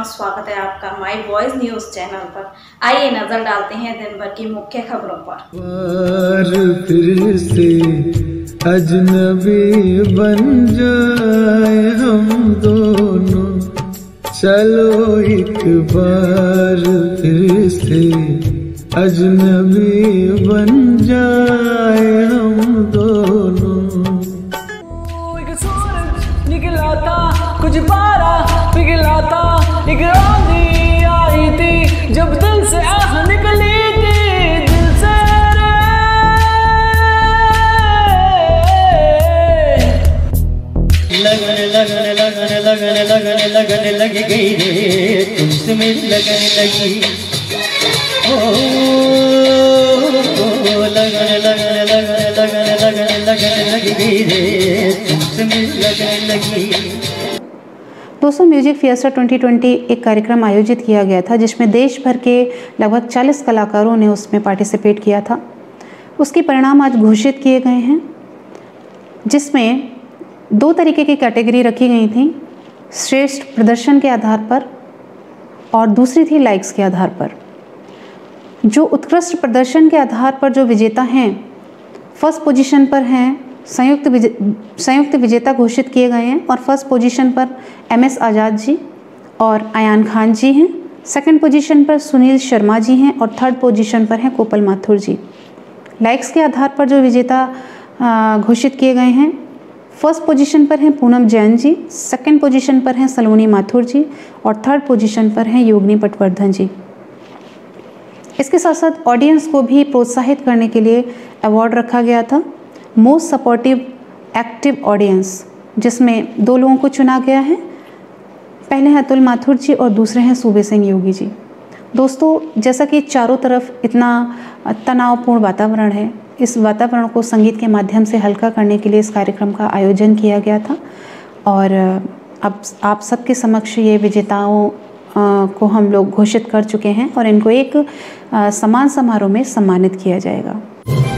Everyone, स्वागत है आपका माय वॉइस न्यूज चैनल पर। आइए नजर डालते हैं दिन भर की मुख्य खबरों पर। फिर से अजनबी बन जाए हम दोनों, चलो एक बार फिर से अजनबी बन जाए हम दोनों। एक सूरज निकला था, कुछ पारा पिघला था, एक आंधी आई थी जब दिल से आह निकली थी, दिल से लगने लगने लगने लगने लगने लगने लग गई रे, तुमसे मेरी लगने लगी, लगने लगने लगने लगने लगने लगने लग गई रे, तुमसे मेरी लगने लगी। दोस्तों, म्यूजिक फिएस्टा 2020 एक कार्यक्रम आयोजित किया गया था जिसमें देश भर के लगभग 40 कलाकारों ने उसमें पार्टिसिपेट किया था। उसके परिणाम आज घोषित किए गए हैं, जिसमें 2 तरीके की कैटेगरी रखी गई थी, श्रेष्ठ प्रदर्शन के आधार पर और दूसरी थी लाइक्स के आधार पर। जो उत्कृष्ट प्रदर्शन के आधार पर जो विजेता हैं, फर्स्ट पोजीशन पर हैं संयुक्त विजेता घोषित किए गए हैं और फर्स्ट पोजीशन पर MS आज़ाद जी और अयान खान जी हैं। सेकंड पोजीशन पर सुनील शर्मा जी हैं और थर्ड पोजीशन पर हैं कोपल माथुर जी। लाइक्स के आधार पर जो विजेता घोषित किए गए हैं, फर्स्ट पोजीशन पर हैं पूनम जैन जी, सेकंड पोजीशन पर हैं सलोनी माथुर जी और थर्ड पोजीशन पर हैं योगिनी पटवर्धन जी। इसके साथ साथ ऑडियंस को भी प्रोत्साहित करने के लिए अवार्ड रखा गया था, मोस्ट सपोर्टिव एक्टिव ऑडियंस, जिसमें 2 लोगों को चुना गया है। पहले हैं अतुल माथुर जी और दूसरे हैं सूबे सिंह योगी जी। दोस्तों, जैसा कि चारों तरफ इतना तनावपूर्ण वातावरण है, इस वातावरण को संगीत के माध्यम से हल्का करने के लिए इस कार्यक्रम का आयोजन किया गया था और अब आप सबके समक्ष ये विजेताओं को हम लोग घोषित कर चुके हैं और इनको एक समान समारोह में सम्मानित किया जाएगा।